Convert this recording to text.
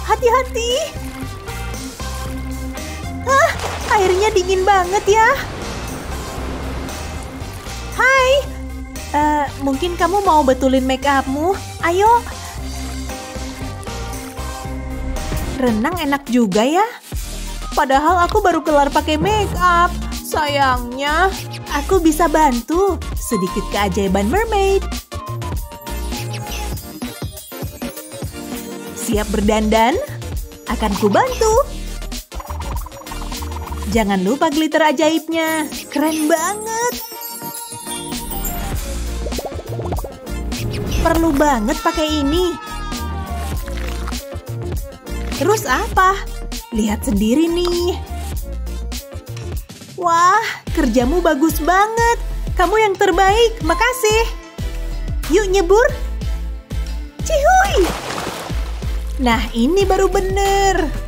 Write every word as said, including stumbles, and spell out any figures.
hati-hati. Ah, airnya dingin banget ya. Hai, uh, mungkin kamu mau betulin make upmu? Ayo. Renang enak juga ya. Padahal aku baru kelar pakai make up. Sayangnya, aku bisa bantu. Sedikit keajaiban mermaid. Siap berdandan? Akan kubantu. Jangan lupa glitter ajaibnya. Keren banget. Perlu banget pakai ini. Terus apa? Lihat sendiri nih. Wah, kerjamu bagus banget. Kamu yang terbaik, makasih. Yuk nyebur. Cihuy. Nah, ini baru bener.